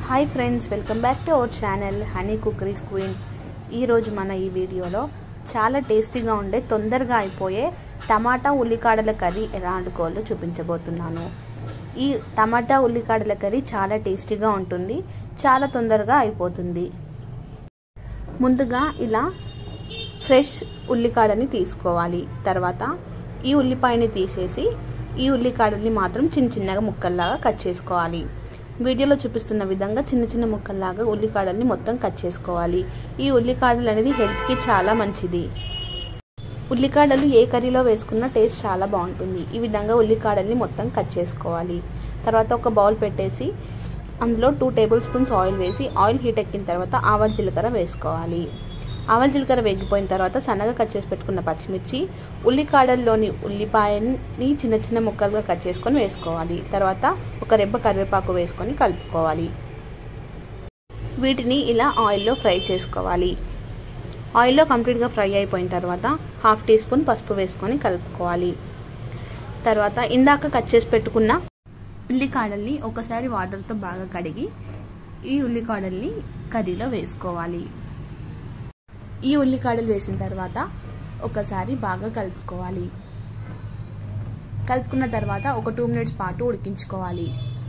Hi friends, welcome back to our channel honey cookeries queen. ఈరోజు మన ఈ వీడియోలో చాలా టేస్టీగా ఉండే తొందరగా అయిపోయే టమాటా ఉల్లికాడల కర్రీ ఎలా వండుకోవాలో చూపించబోతున్నాను. ఈ టమాటా ఉల్లికాడల కర్రీ చాలా టేస్టీగా ఉంటుంది, చాలా తొందరగా అయిపోతుంది. ముందుగా ఇలా ఫ్రెష్ ఉల్లికాడని తీసుకోవాలి. తర్వాత ఈ ఉల్లిపాయని తీసేసి ఈ ఉల్లికాడల్ని మాత్రం చిన్న చిన్నగా ముక్కల్లాగా కట్ చేసుకోవాలి. వీడియోలో చూపిస్తున్న విధంగా చిన్న చిన్న ముక్కల్లాగా ఉల్లికాడల్ని మొత్తం కట్ చేసుకోవాలి. ఈ ఉల్లికాడలు అనేది హెల్త్కి చాలా మంచిది. ఉల్లికాడలు ఏ కర్రీలో వేసుకున్నా టేస్ట్ చాలా బాగుంటుంది. ఈ విధంగా ఉల్లికాడల్ని మొత్తం కట్ చేసుకోవాలి. తర్వాత ఒక బౌల్ పెట్టేసి అందులో 2 టేబుల్ స్పూన్స్ ఆయిల్ వేసి ఆయిల్ హీట్ ఎక్కిన తర్వాత ఆవాల జీలకర్ర వేసుకోవాలి. ఆవాల జీలకర్ర వేగిపోయిన తర్వాత సన్నగా కట్ చేసి పెట్టుకున్న పచ్చిమిర్చి, ఉల్లికాడల్లోని ఉల్లిపాయని చిన్న చిన్న ముక్కలుగా కట్ చేసుకొని వేసుకోవాలి. తర్వాత ఒక రెబ్బ కరివేపాకు వేసుకొని కలుపుకోవాలి. వీటిని ఇలా ఆయిల్లో ఫ్రై చేసుకోవాలి. ఆయిల్లో కంప్లీట్గా ఫ్రై అయిపోయిన తర్వాత 1/2 టీ స్పూన్ పసుపు వేసుకొని కలుపుకోవాలి. తర్వాత ఇందాక కట్ చేసి పెట్టుకున్న ఉల్లికాడల్ని ఒకసారి వాటర్తో బాగా కడిగి ఈ ఉల్లికాడల్ని కర్రీలో వేసుకోవాలి. ఈ ఉల్లికాడలు వేసిన తర్వాత ఒకసారి బాగా కలుపుకోవాలి. కలుపుకున్న తర్వాత ఒక 2 మినిట్స్ పాటు ఉడికించుకోవాలి.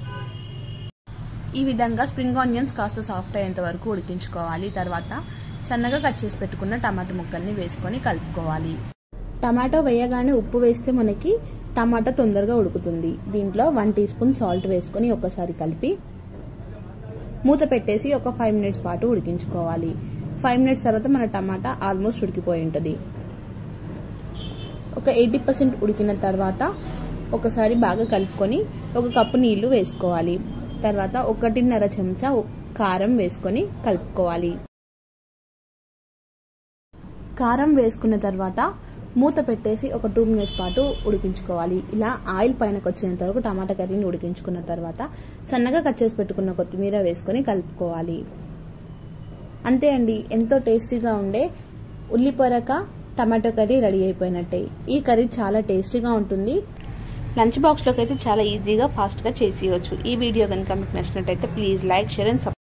ఈ విధంగా స్ప్రింగ్ ఆనియన్స్ కాస్త సాఫ్ట్ అయ్యేంత వరకు ఉడికించుకోవాలి. తర్వాత సన్నగా కట్ చేసి పెట్టుకున్న టమాటా ముక్కల్ని వేసుకొని కలుపుకోవాలి. టమాటో వేయగానే ఉప్పు వేస్తే మనకి టమాటా తొందరగా ఉడుకుతుంది. దీంట్లో 1 టీ స్పూన్ సాల్ట్ వేసుకొని ఒకసారి కలిపి మూత పెట్టేసి ఒక 5 మినిట్స్ పాటు ఉడికించుకోవాలి. 5 మినిట్స్ తర్వాత మన టమాటా ఆల్మోస్ట్ ఉడికిపోయి ఉంటుంది. ఒక 80% ఉడికిన తర్వాత ఒకసారి బాగా కలుపుకొని 1 కప్పు నీళ్లు వేసుకోవాలి. తర్వాత 1.5 చెంచా కారం వేసుకొని కలుపుకోవాలి. కారం వేసుకున్న తర్వాత మూత పెట్టేసి ఒక 2 మినిట్స్ పాటు ఉడికించుకోవాలి. ఇలా ఆయిల్ పైనకు వచ్చేంత వరకు టమాటా కర్రీని ఉడికించుకున్న తర్వాత సన్నగా కట్ చేసి పెట్టుకున్న కొత్తిమీర వేసుకొని కలుపుకోవాలి. అంతే అండి, ఎంతో టేస్టీగా ఉండే ఉల్లిపొరక టమాటో కర్రీ రెడీ అయిపోయినట్టే. ఈ కర్రీ చాలా టేస్టీగా ఉంటుంది. లంచ్ బాక్స్లోకి అయితే చాలా ఈజీగా ఫాస్ట్గా చేసేయచ్చు. ఈ వీడియో కనుక మీకు నచ్చినట్టయితే please like, share and subscribe.